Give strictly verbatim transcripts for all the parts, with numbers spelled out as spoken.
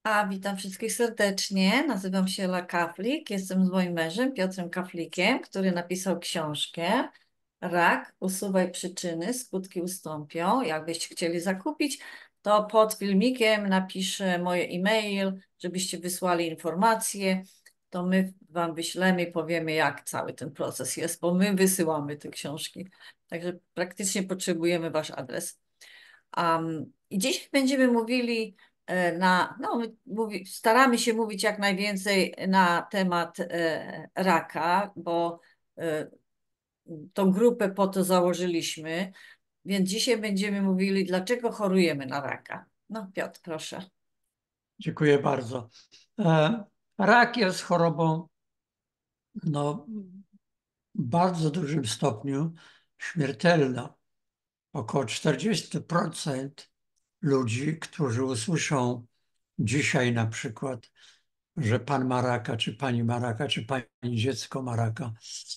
A witam wszystkich serdecznie. Nazywam się Ela Kaflik. Jestem z moim mężem Piotrem Kaflikiem, który napisał książkę Rak, usuwaj przyczyny, skutki ustąpią. Jakbyście chcieli zakupić, to pod filmikiem napiszę moje e-mail, żebyście wysłali informacje. To my wam wyślemy i powiemy, jak cały ten proces jest, bo my wysyłamy te książki. Także praktycznie potrzebujemy wasz adres. Um, I dziś będziemy mówili e, na, no, my mówi, staramy się mówić jak najwięcej na temat e, raka, bo e, tą grupę po to założyliśmy, więc dzisiaj będziemy mówili, dlaczego chorujemy na raka. No, Piotr, proszę. Dziękuję bardzo. E, Rak jest chorobą no, w bardzo dużym stopniu śmiertelną. Około czterdzieści procent ludzi, którzy usłyszą dzisiaj na przykład, że pan ma raka, czy pani ma raka, czy pani dziecko ma raka,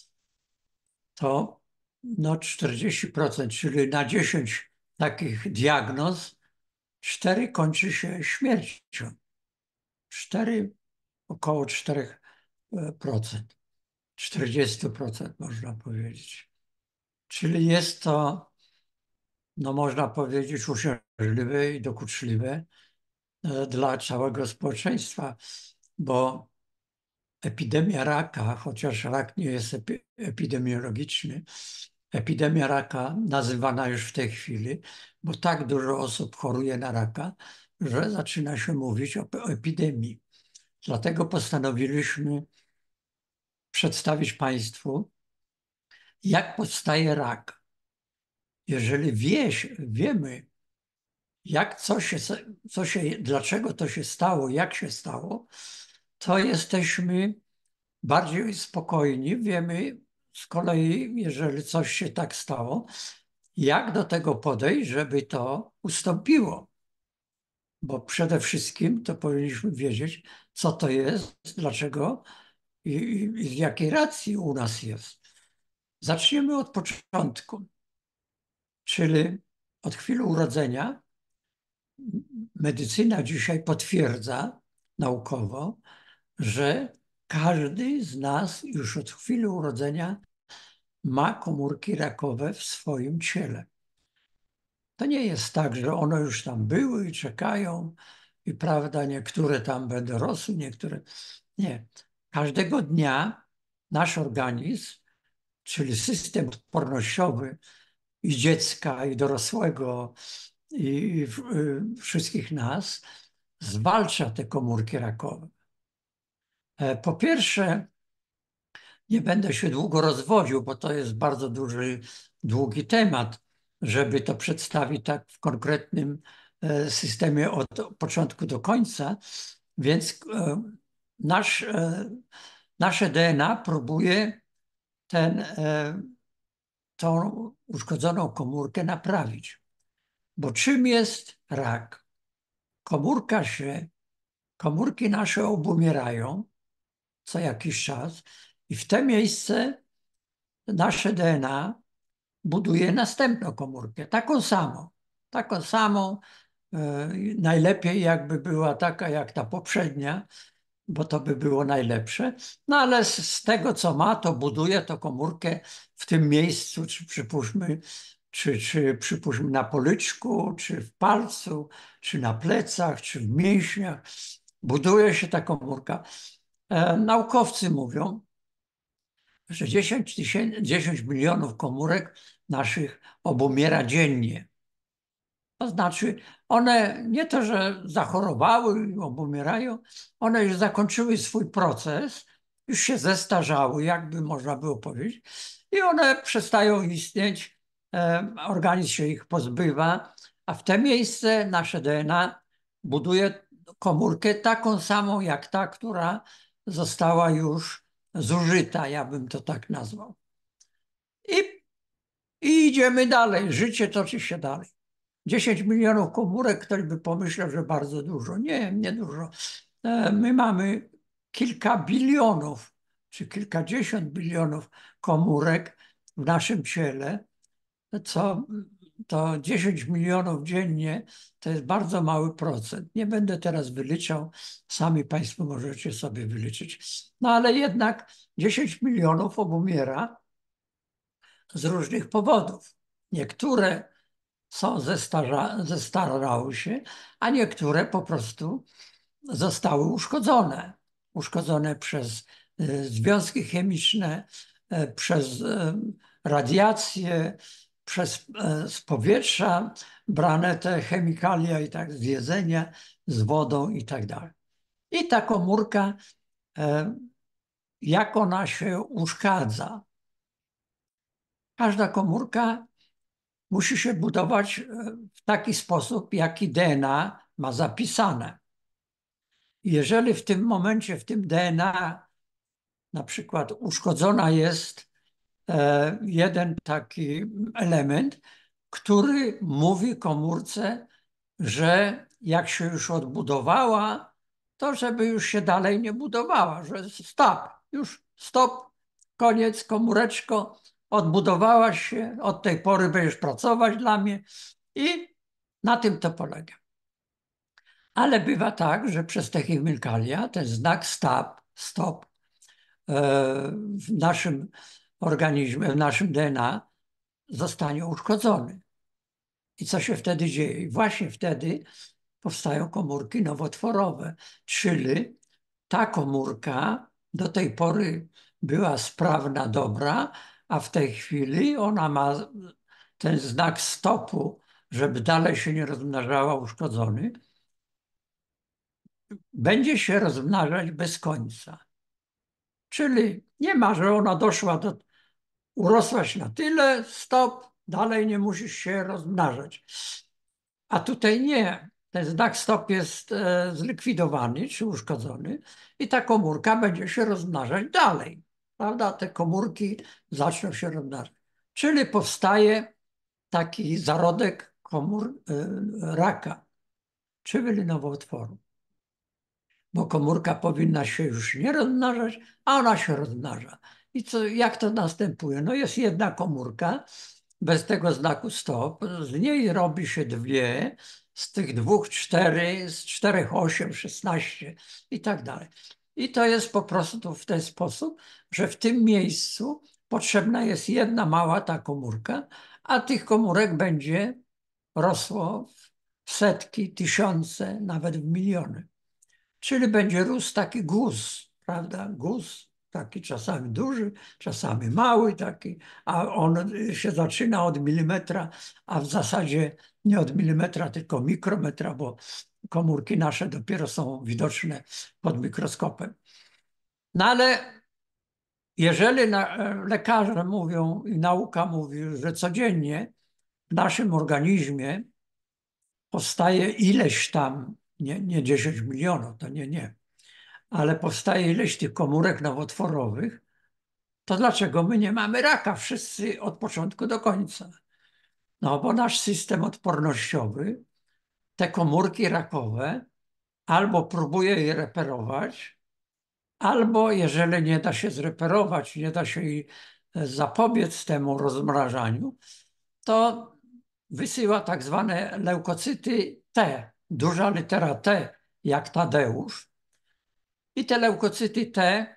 to no czterdzieści procent, czyli na dziesięć takich diagnoz, cztery kończy się śmiercią. cztery, około cztery procent. czterdzieści procent można powiedzieć. Czyli jest to, no można powiedzieć, uciążliwe i dokuczliwe e, dla całego społeczeństwa, bo epidemia raka, chociaż rak nie jest epi epidemiologiczny, epidemia raka nazywana już w tej chwili, bo tak dużo osób choruje na raka, że zaczyna się mówić o, o epidemii. Dlatego postanowiliśmy przedstawić Państwu, jak powstaje rak. Jeżeli wieś, wiemy, jak co się, co się, dlaczego to się stało, jak się stało, to jesteśmy bardziej spokojni. Wiemy z kolei, jeżeli coś się tak stało, jak do tego podejść, żeby to ustąpiło. Bo przede wszystkim to powinniśmy wiedzieć, co to jest, dlaczego i, i, i z jakiej racji u nas jest. Zaczniemy od początku, czyli od chwili urodzenia. Medycyna dzisiaj potwierdza naukowo, że każdy z nas już od chwili urodzenia ma komórki rakowe w swoim ciele. To nie jest tak, że one już tam były i czekają i prawda, niektóre tam będą rosły, niektóre nie. Każdego dnia nasz organizm, czyli system odpornościowy i dziecka, i dorosłego, i y, wszystkich nas, zwalcza te komórki rakowe. E, Po pierwsze, nie będę się długo rozwodził, bo to jest bardzo duży, długi temat, żeby to przedstawić tak w konkretnym e, systemie od początku do końca, więc e, nasz, e, nasze D N A próbuje ten, tą uszkodzoną komórkę naprawić. Bo czym jest rak? Komórka się, komórki nasze obumierają co jakiś czas i w te miejsce nasze D N A buduje następną komórkę, taką samą, taką samą, e, najlepiej jakby była taka jak ta poprzednia, bo to by było najlepsze, no ale z, z tego co ma, to buduje tą komórkę w tym miejscu, czy przypuśćmy, czy, czy przypuśćmy na policzku, czy w palcu, czy na plecach, czy w mięśniach. Buduje się ta komórka. E, naukowcy mówią, że dziesięć tysięcy, dziesięć milionów komórek naszych obumiera dziennie. To znaczy, one nie to, że zachorowały i obumierają, one już zakończyły swój proces, już się zestarzały, jakby można było powiedzieć, i one przestają istnieć, e, organizm się ich pozbywa, a w te miejsce nasze D N A buduje komórkę taką samą jak ta, która została już zużyta, ja bym to tak nazwał. I, i idziemy dalej, życie toczy się dalej. dziesięć milionów komórek, ktoś by pomyślał, że bardzo dużo. Nie, nie dużo. E, My mamy kilka bilionów, czy kilkadziesiąt bilionów komórek w naszym ciele, co to dziesięć milionów dziennie to jest bardzo mały procent. Nie będę teraz wyliczał, sami Państwo możecie sobie wyliczyć. No ale jednak dziesięć milionów obumiera z różnych powodów. Niektóre są zestarza, zestarały się, a niektóre po prostu zostały uszkodzone. Uszkodzone przez e, związki chemiczne, e, przez e, radiację, przez e, z powietrza brane te chemikalia i tak z jedzenia, z wodą i tak dalej. I ta komórka, e, jak ona się uszkadza? Każda komórka musi się budować w taki sposób, jaki D N A ma zapisane. Jeżeli w tym momencie, w tym D N A na przykład uszkodzona jest e, jeden taki element, który mówi komórce, że jak się już odbudowała, to żeby już się dalej nie budowała, że stop, już stop, koniec, komóreczko, odbudowałaś się, od tej pory będziesz pracować dla mnie i na tym to polega. Ale bywa tak, że przez te chemikalia ten znak stop, stop e, w naszym organizmie, w naszym D N A zostanie uszkodzony. I co się wtedy dzieje? I właśnie wtedy powstają komórki nowotworowe, czyli ta komórka do tej pory była sprawna, dobra, a w tej chwili ona ma ten znak stopu, żeby dalej się nie rozmnażała, uszkodzony, będzie się rozmnażać bez końca. Czyli nie ma, że ona doszła do, urosłaś na tyle, stop, dalej nie musisz się rozmnażać. A tutaj nie. Ten znak stop jest e, zlikwidowany czy uszkodzony i ta komórka będzie się rozmnażać dalej. Prawda? Te komórki zaczną się rozmnażać. Czyli powstaje taki zarodek komór e, raka, czyli nowotworu. Bo komórka powinna się już nie rozmnażać, a ona się rozmnaża. I co, jak to następuje? No jest jedna komórka bez tego znaku stop, z niej robi się dwie, z tych dwóch cztery, z czterech osiem, szesnaście i tak dalej. I to jest po prostu w ten sposób, że w tym miejscu potrzebna jest jedna mała ta komórka, a tych komórek będzie rosło w setki, tysiące, nawet w miliony. Czyli będzie rósł taki guz, prawda? Guz, taki czasami duży, czasami mały taki, a on się zaczyna od milimetra, a w zasadzie nie od milimetra, tylko mikrometra, bo komórki nasze dopiero są widoczne pod mikroskopem. No ale jeżeli na, lekarze mówią i nauka mówi, że codziennie w naszym organizmie powstaje ileś tam, nie, nie dziesięć milionów, to nie, nie, ale powstaje ileś tych komórek nowotworowych, to dlaczego my nie mamy raka wszyscy od początku do końca? No bo nasz system odpornościowy te komórki rakowe albo próbuje je reperować, albo jeżeli nie da się zreperować, nie da się jej zapobiec temu rozmrażaniu, to wysyła tak zwane leukocyty T, duża litera T, jak Tadeusz. I te leukocyty T,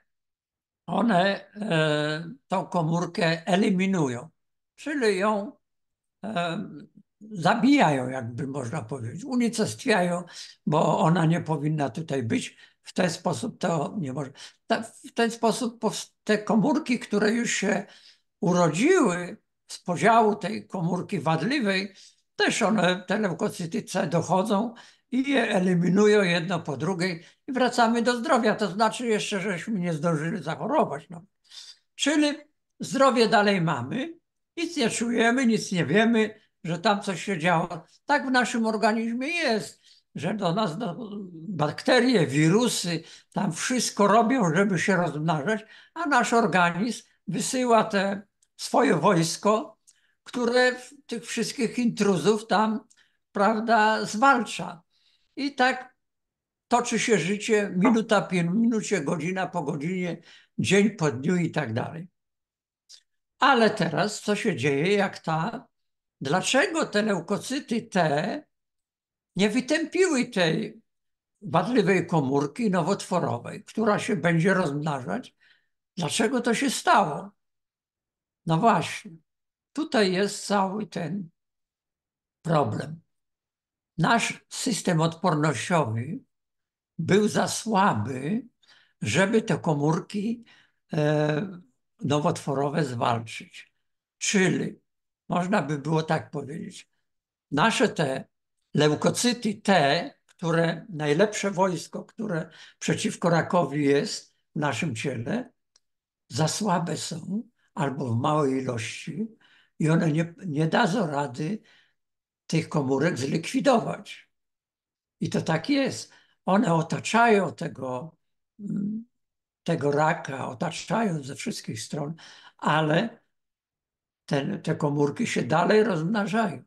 one e, tą komórkę eliminują, czyli ją e, zabijają, jakby można powiedzieć, unicestwiają, bo ona nie powinna tutaj być. W ten sposób to nie może. Ta, w ten sposób te komórki, które już się urodziły z podziału tej komórki wadliwej, też one, te leukocyty C dochodzą i je eliminują jedno po drugiej i wracamy do zdrowia. To znaczy jeszcze, żeśmy nie zdążyli zachorować. No. Czyli zdrowie dalej mamy, nic nie czujemy, nic nie wiemy, że tam coś się działo. Tak w naszym organizmie jest, że do nas do, bakterie, wirusy, tam wszystko robią, żeby się rozmnażać, a nasz organizm wysyła te swoje wojsko, które tych wszystkich intruzów tam, prawda, zwalcza. I tak toczy się życie minuta po minucie, godzina po godzinie, dzień po dniu i tak dalej. Ale teraz co się dzieje, jak ta dlaczego te leukocyty T nie wytępiły tej wadliwej komórki nowotworowej, która się będzie rozmnażać. Dlaczego to się stało? No właśnie, tutaj jest cały ten problem. Nasz system odpornościowy był za słaby, żeby te komórki e, nowotworowe zwalczyć. Czyli, można by było tak powiedzieć, nasze te leukocyty T, które najlepsze wojsko, które przeciwko rakowi jest w naszym ciele, za słabe są albo w małej ilości i one nie, nie dadzą rady tych komórek zlikwidować. I to tak jest. One otaczają tego, tego raka, otaczają ze wszystkich stron, ale ten, te komórki się dalej rozmnażają,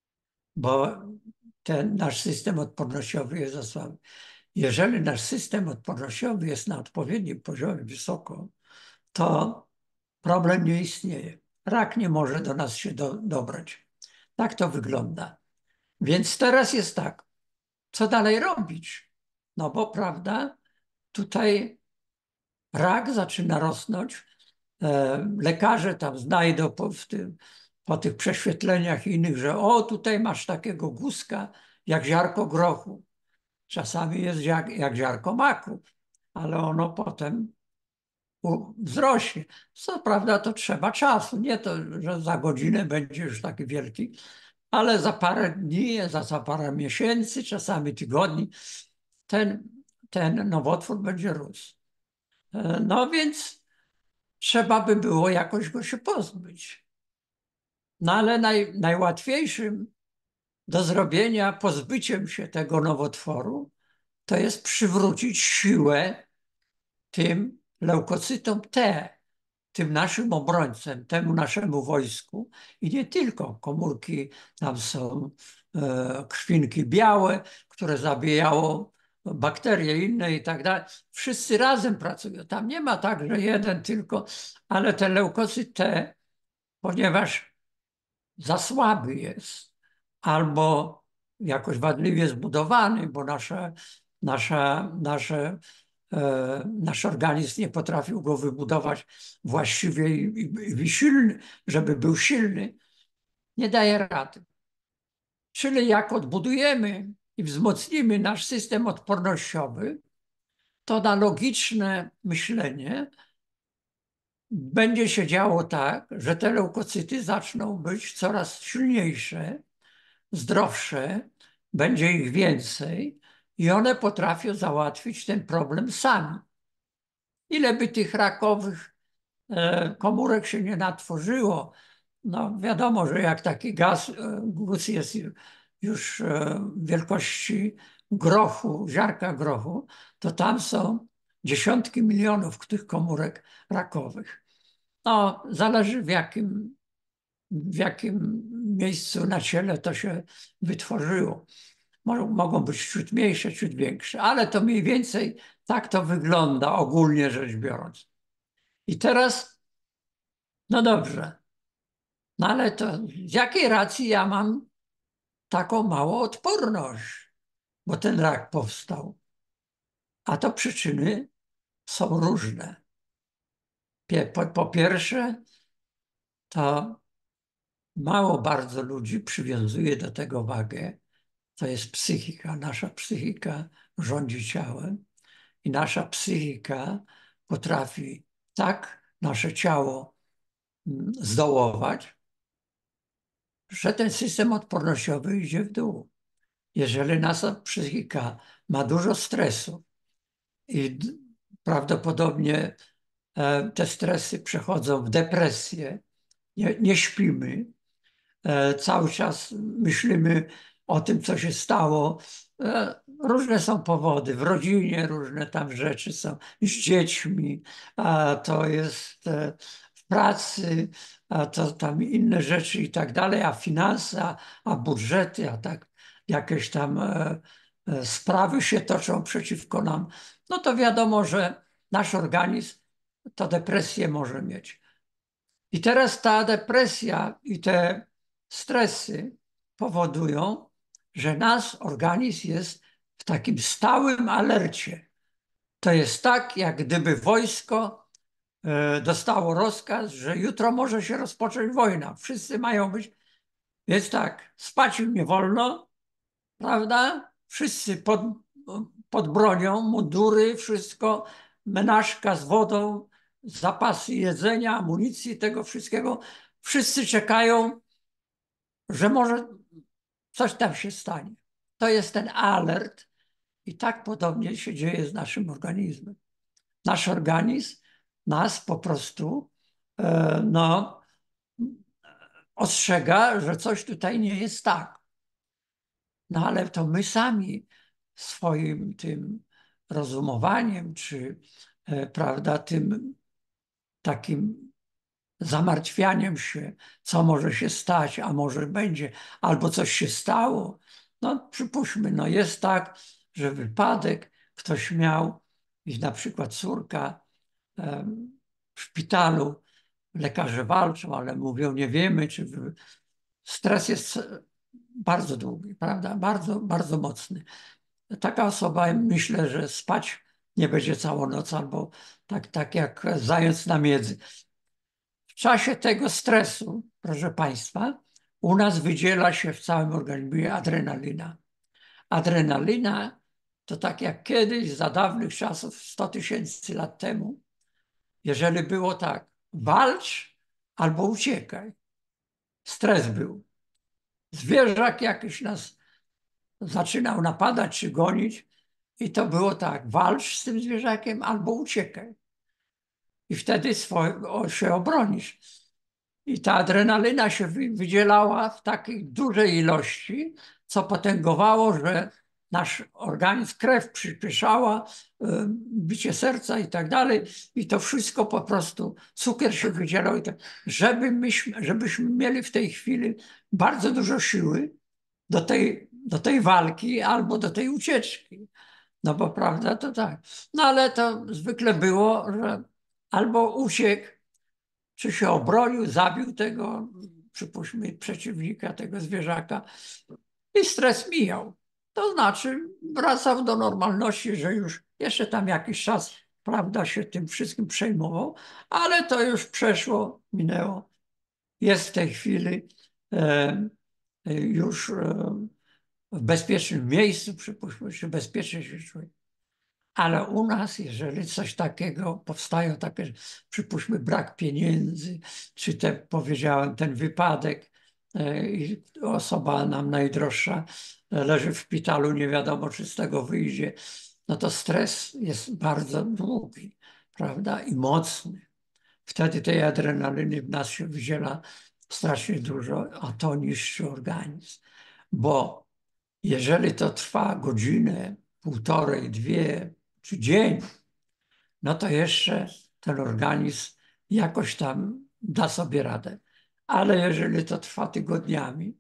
bo ten nasz system odpornościowy jest za słaby. Jeżeli nasz system odpornościowy jest na odpowiednim poziomie wysoko, to problem nie istnieje. Rak nie może do nas się do, dobrać. Tak to wygląda. Więc teraz jest tak, co dalej robić? No bo prawda, tutaj rak zaczyna rosnąć. E, lekarze tam znajdą po, w tym, po tych prześwietleniach i innych, że o, tutaj masz takiego guzka jak ziarko grochu. Czasami jest jak, jak ziarko maku, ale ono potem u- wzrośnie. Co prawda to trzeba czasu, nie to, że za godzinę będzie już taki wielki, ale za parę dni, za, za parę miesięcy, czasami tygodni ten, ten nowotwór będzie rósł. E, No więc trzeba by było jakoś go się pozbyć. No ale naj, najłatwiejszym do zrobienia pozbyciem się tego nowotworu to jest przywrócić siłę tym leukocytom T, tym naszym obrońcom, temu naszemu wojsku i nie tylko. Komórki, tam są e, krwinki białe, które zabijają bakterie inne i tak dalej. Wszyscy razem pracują. Tam nie ma tak, że jeden tylko, ale ten leukocyt T, ponieważ za słaby jest albo jakoś wadliwie zbudowany, bo nasza, nasza, nasze E, nasz organizm nie potrafił go wybudować właściwie i, i, i silny, żeby był silny, nie daje rady. Czyli jak odbudujemy i wzmocnimy nasz system odpornościowy, to na logiczne myślenie będzie się działo tak, że te leukocyty zaczną być coraz silniejsze, zdrowsze, będzie ich więcej i one potrafią załatwić ten problem sami. Ile by tych rakowych e, komórek się nie natworzyło, no wiadomo, że jak taki gaz, e, guz jest już e, wielkości grochu, ziarka grochu, to tam są dziesiątki milionów tych komórek rakowych. No, zależy w jakim, w jakim miejscu na ciele to się wytworzyło. Mogą, mogą być ciut mniejsze, ciut większe, ale to mniej więcej tak to wygląda ogólnie rzecz biorąc. I teraz, no dobrze, no ale to z jakiej racji ja mam taką małą odporność, bo ten rak powstał? A to przyczyny są różne. Pie- Po, po pierwsze, to mało bardzo ludzi przywiązuje do tego wagę. To jest psychika. Nasza psychika rządzi ciałem i nasza psychika potrafi tak nasze ciało mm, zdołować, że ten system odpornościowy idzie w dół. Jeżeli nasza psychika ma dużo stresu i d- prawdopodobnie e, te stresy przechodzą w depresję, nie, nie śpimy, e, cały czas myślimy o tym, co się stało. E, Różne są powody, w rodzinie różne tam rzeczy są, z dziećmi, a to jest e, w pracy, a to tam inne rzeczy i tak dalej, a finanse, a, a budżety, a tak jakieś tam e, e, sprawy się toczą przeciwko nam, no to wiadomo, że nasz organizm to depresję może mieć. I teraz ta depresja i te stresy powodują, że nasz organizm jest w takim stałym alercie. To jest tak, jak gdyby wojsko e, dostało rozkaz, że jutro może się rozpocząć wojna. Wszyscy mają być. Więc tak, spać im nie wolno, prawda? Wszyscy pod, pod bronią, mundury, wszystko, menażka z wodą, zapasy jedzenia, amunicji, tego wszystkiego. Wszyscy czekają, że może coś tam się stanie. To jest ten alert i tak podobnie się dzieje z naszym organizmem. Nasz organizm nas po prostu e, no, ostrzega, że coś tutaj nie jest tak. No ale to my sami swoim tym rozumowaniem, czy e, prawda, tym takim zamartwianiem się, co może się stać, a może będzie, albo coś się stało. No przypuśćmy, no jest tak, że wypadek, ktoś miał i na przykład córka em, w szpitalu, lekarze walczą, ale mówią, nie wiemy, czy wy- stres jest bardzo długi, prawda? Bardzo, bardzo mocny. Taka osoba, myślę, że spać nie będzie całą noc, albo tak, tak jak zając na miedzy. W czasie tego stresu, proszę Państwa, u nas wydziela się w całym organizmie adrenalina. Adrenalina to tak jak kiedyś, za dawnych czasów, sto tysięcy lat temu, jeżeli było tak, walcz albo uciekaj. Stres był. Zwierzak jakiś nas zaczynał napadać czy gonić i to było tak, walcz z tym zwierzakiem albo uciekaj. I wtedy swojego się obronisz. I ta adrenalina się wydzielała w takiej dużej ilości, co potęgowało, że nasz organizm, krew przyspieszała, bicie serca i tak dalej. I to wszystko po prostu, cukier się wydzielał. I tak, żeby myśmy, żebyśmy mieli w tej chwili bardzo dużo siły do tej, do tej walki albo do tej ucieczki. No bo prawda to tak. No ale to zwykle było, że albo uciekł, czy się obronił, zabił tego, przypuśćmy, przeciwnika, tego zwierzaka i stres mijał. To znaczy wracał do normalności, że już jeszcze tam jakiś czas, prawda, się tym wszystkim przejmował, ale to już przeszło, minęło. Jest w tej chwili e, już e, w bezpiecznym miejscu, przypuśćmy, czy bezpiecznie się czuje. Ale u nas, jeżeli coś takiego powstają, takie, przypuśćmy, brak pieniędzy, czy te, powiedziałem, ten wypadek e, i osoba nam najdroższa e, leży w szpitalu, nie wiadomo, czy z tego wyjdzie, no to stres jest bardzo długi, prawda, i mocny. Wtedy tej adrenaliny w nas się wydziela strasznie dużo, a to niszczy organizm. Bo jeżeli to trwa godzinę, półtorej, dwie, czy dzień, no to jeszcze ten organizm jakoś tam da sobie radę. Ale jeżeli to trwa tygodniami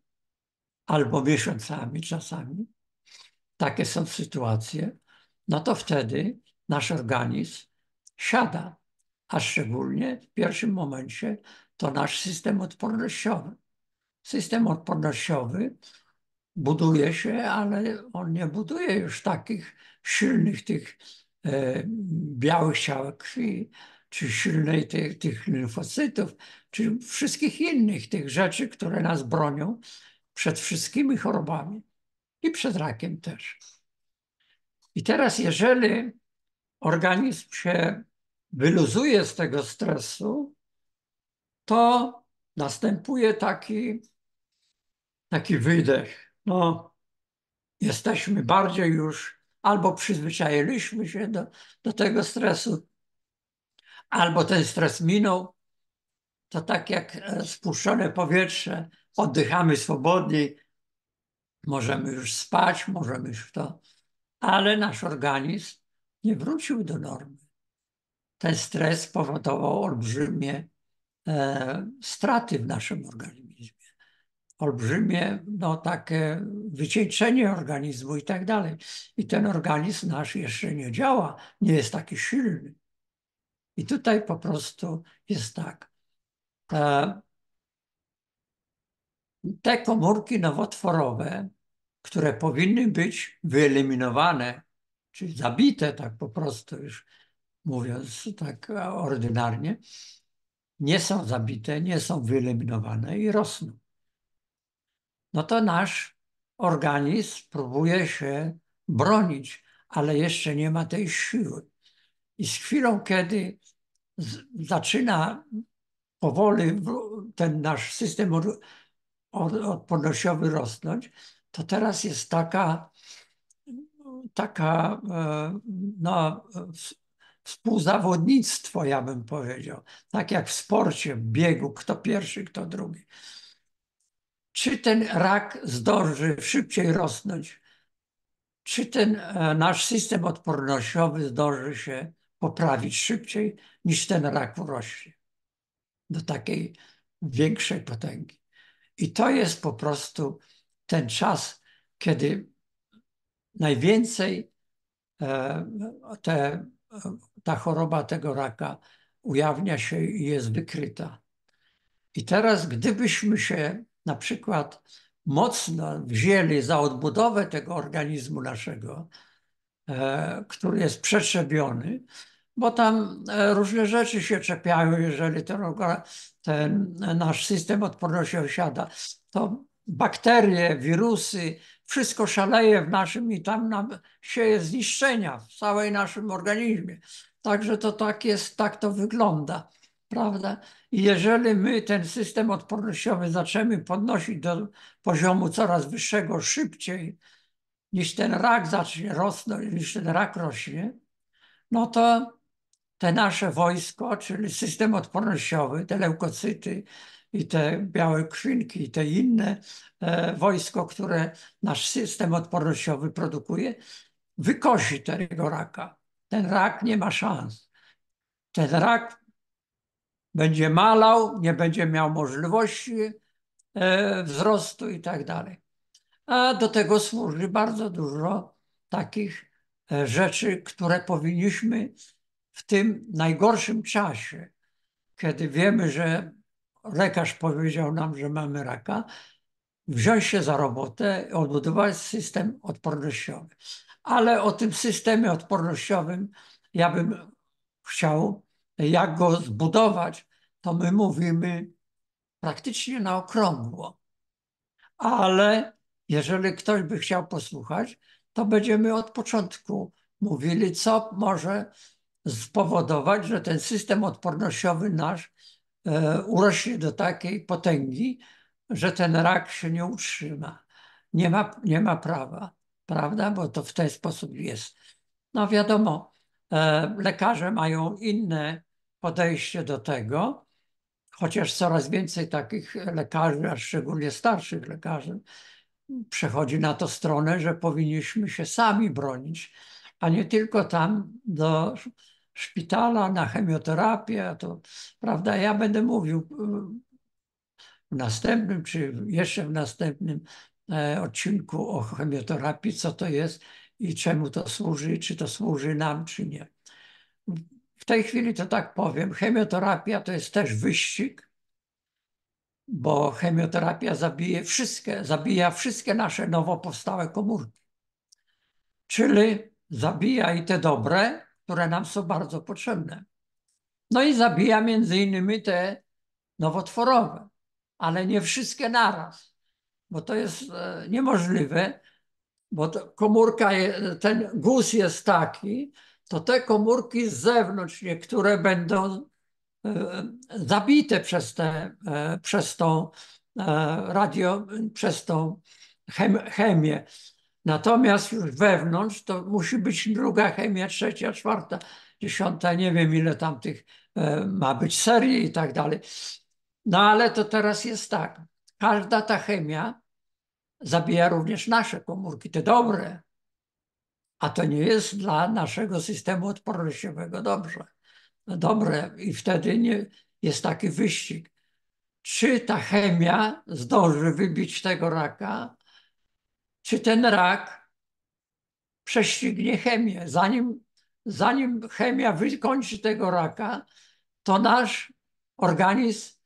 albo miesiącami czasami, takie są sytuacje, no to wtedy nasz organizm siada, a szczególnie w pierwszym momencie to nasz system odpornościowy. System odpornościowy buduje się, ale on nie buduje już takich silnych tych e, białych ciałek krwi, czy silnej tych, tych limfocytów, czy wszystkich innych tych rzeczy, które nas bronią przed wszystkimi chorobami i przed rakiem też. I teraz, jeżeli organizm się wyluzuje z tego stresu, to następuje taki, taki wydech. No, jesteśmy bardziej już, albo przyzwyczailiśmy się do, do tego stresu, albo ten stres minął, to tak jak e, spuszczone powietrze, oddychamy swobodniej, możemy już spać, możemy już to, ale nasz organizm nie wrócił do normy. Ten stres powodował olbrzymie e, straty w naszym organizmie. Olbrzymie, no takie wycieńczenie organizmu i tak dalej. I ten organizm nasz jeszcze nie działa, nie jest taki silny. I tutaj po prostu jest tak. E, Te komórki nowotworowe, które powinny być wyeliminowane, czy zabite, tak po prostu już mówiąc tak ordynarnie, nie są zabite, nie są wyeliminowane i rosną. No to nasz organizm próbuje się bronić, ale jeszcze nie ma tej siły. I z chwilą, kiedy z, zaczyna powoli ten nasz system od, od, odpornościowy rosnąć, to teraz jest taka, taka e, no, współzawodnictwo, ja bym powiedział. Tak jak w sporcie, w biegu, kto pierwszy, kto drugi. Czy ten rak zdąży szybciej rosnąć? Czy ten e, nasz system odpornościowy zdąży się poprawić szybciej niż ten rak urośnie do takiej większej potęgi? I to jest po prostu ten czas, kiedy najwięcej e, te, ta choroba tego raka ujawnia się i jest wykryta. I teraz, gdybyśmy się na przykład mocno wzięli za odbudowę tego organizmu naszego, e, który jest przetrzebiony, bo tam e, różne rzeczy się czepiają, jeżeli ten, ten nasz system odpornościowy siada, to bakterie, wirusy, wszystko szaleje w naszym i tam nam sieje zniszczenia w całej naszym organizmie. Także to tak jest, tak to wygląda, prawda? I jeżeli my ten system odpornościowy zaczniemy podnosić do poziomu coraz wyższego szybciej, niż ten rak zacznie rosnąć, niż ten rak rośnie, no to te nasze wojsko, czyli system odpornościowy, te leukocyty i te białe krwinki i te inne e, wojsko, które nasz system odpornościowy produkuje, wykosi tego raka. Ten rak nie ma szans. Ten rak będzie malał, nie będzie miał możliwości e, wzrostu i tak dalej. A do tego służy bardzo dużo takich e, rzeczy, które powinniśmy w tym najgorszym czasie, kiedy wiemy, że lekarz powiedział nam, że mamy raka, wziąć się za robotę, odbudować system odpornościowy. Ale o tym systemie odpornościowym ja bym chciał, jak go zbudować, to my mówimy praktycznie na okrągło. Ale jeżeli ktoś by chciał posłuchać, to będziemy od początku mówili, co może spowodować, że ten system odpornościowy nasz e, urośnie do takiej potęgi, że ten rak się nie utrzyma. Nie ma, nie ma prawa, prawda? Bo to w ten sposób jest. No wiadomo, e, lekarze mają inne podejście do tego, chociaż coraz więcej takich lekarzy, a szczególnie starszych lekarzy, przechodzi na to stronę, że powinniśmy się sami bronić, a nie tylko tam do szpitala na chemioterapię. To, prawda, ja będę mówił w następnym, czy jeszcze w następnym e, odcinku o chemioterapii, co to jest i czemu to służy, czy to służy nam, czy nie. W tej chwili to tak powiem, chemioterapia to jest też wyścig, bo chemioterapia zabije wszystkie, zabija wszystkie nasze nowo powstałe komórki. Czyli zabija i te dobre, które nam są bardzo potrzebne. No i zabija między innymi te nowotworowe, ale nie wszystkie naraz, bo to jest e, niemożliwe, bo to komórka, je, ten guz jest taki, to te komórki z zewnątrz niektóre będą e, zabite przez, te, e, przez tą e, radio, przez tą chem, chemię. Natomiast już wewnątrz to musi być druga chemia, trzecia, czwarta, dziesiąta, nie wiem ile tam tych e, ma być serii i tak dalej. No ale to teraz jest tak, każda ta chemia zabija również nasze komórki, te dobre, a to nie jest dla naszego systemu odpornościowego dobrze. Dobre i wtedy nie, jest taki wyścig. Czy ta chemia zdąży wybić tego raka, czy ten rak prześcignie chemię. Zanim, zanim chemia wykończy tego raka, to nasz organizm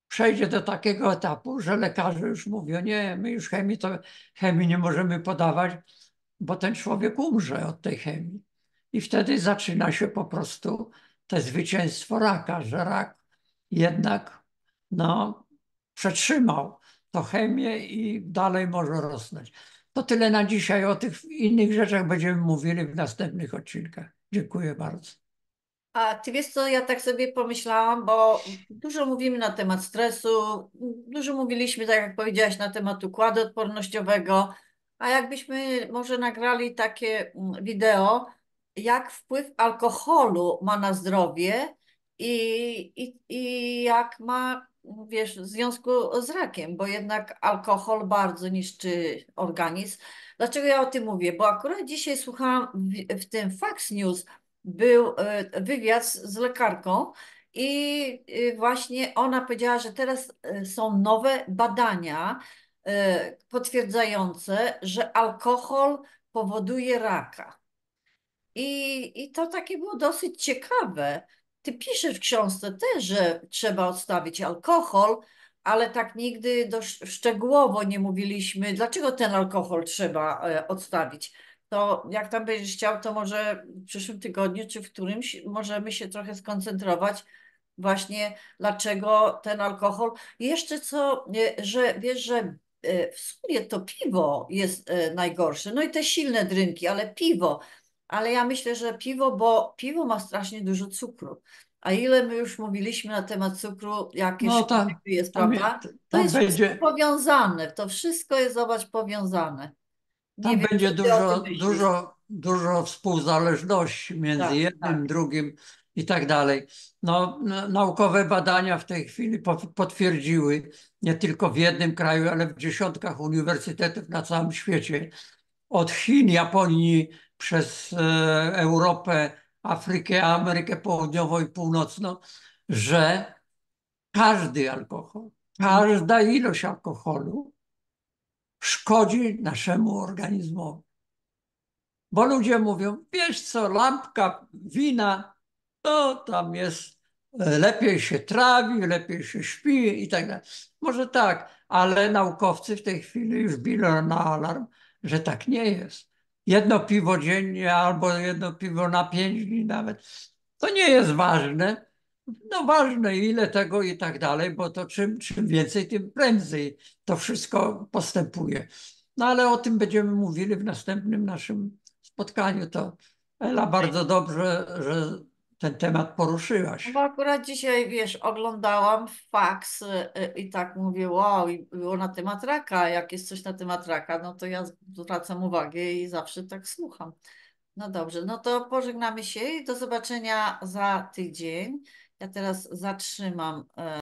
przejdzie do takiego etapu, że lekarze już mówią, nie, my już chemii to chemii nie możemy podawać, bo ten człowiek umrze od tej chemii. I wtedy zaczyna się po prostu to zwycięstwo raka, że rak jednak no, przetrzymał to chemię i dalej może rosnąć. To tyle na dzisiaj. O tych innych rzeczach będziemy mówili w następnych odcinkach. Dziękuję bardzo. A ty wiesz co, ja tak sobie pomyślałam, bo dużo mówimy na temat stresu, dużo mówiliśmy, tak jak powiedziałaś, na temat układu odpornościowego, a jakbyśmy może nagrali takie mm, wideo, jak wpływ alkoholu ma na zdrowie i, i, i jak ma, wiesz, w związku z rakiem, bo jednak alkohol bardzo niszczy organizm. Dlaczego ja o tym mówię? Bo akurat dzisiaj słuchałam w, w tym Fox News, był e, wywiad z z lekarką i e, właśnie ona powiedziała, że teraz e, są nowe badania e, potwierdzające, że alkohol powoduje raka. I, I to takie było dosyć ciekawe. Ty piszesz w książce też, że trzeba odstawić alkohol, ale tak nigdy dość szczegółowo nie mówiliśmy, dlaczego ten alkohol trzeba e, odstawić. To jak tam będziesz chciał, to może w przyszłym tygodniu czy w którymś możemy się trochę skoncentrować właśnie, dlaczego ten alkohol. I jeszcze co, e, że wiesz, że e, w sumie to piwo jest e, najgorsze, no i te silne drinki, ale piwo. Ale ja myślę, że piwo, bo piwo ma strasznie dużo cukru. A ile my już mówiliśmy na temat cukru, jakie No tam, szkodliwy jest, tam, je- prawda? To tam jest wszystko będzie, powiązane. To wszystko jest, zobacz, powiązane. Nie tam wiem, co będzie ty o tym dużo, myślisz. dużo, dużo współzależności między Tak, jednym, tak. drugim i tak dalej. No, n- naukowe badania w tej chwili po- potwierdziły, nie tylko w jednym kraju, ale w dziesiątkach uniwersytetów na całym świecie, od Chin, Japonii, przez e, Europę, Afrykę, Amerykę Południową i Północną, że każdy alkohol, Mhm. każda ilość alkoholu szkodzi naszemu organizmowi. Bo ludzie mówią, wiesz co, lampka wina, to tam jest, e, lepiej się trawi, lepiej się śpi i tak dalej. Może tak, ale naukowcy w tej chwili już biją na alarm, że tak nie jest. Jedno piwo dziennie albo jedno piwo na pięć dni nawet, to nie jest ważne. No ważne ile tego i tak dalej, bo to czym, czym więcej, tym prędzej to wszystko postępuje. No ale o tym będziemy mówili w następnym naszym spotkaniu. To Ela bardzo dobrze, że ten temat No bo poruszyłaś. akurat dzisiaj, wiesz, oglądałam faks y, y, i tak mówię, wow, i było na temat raka. Jak jest coś na temat raka, no to ja zwracam uwagę i zawsze tak słucham. No dobrze, no to pożegnamy się i do zobaczenia za tydzień. Ja teraz zatrzymam.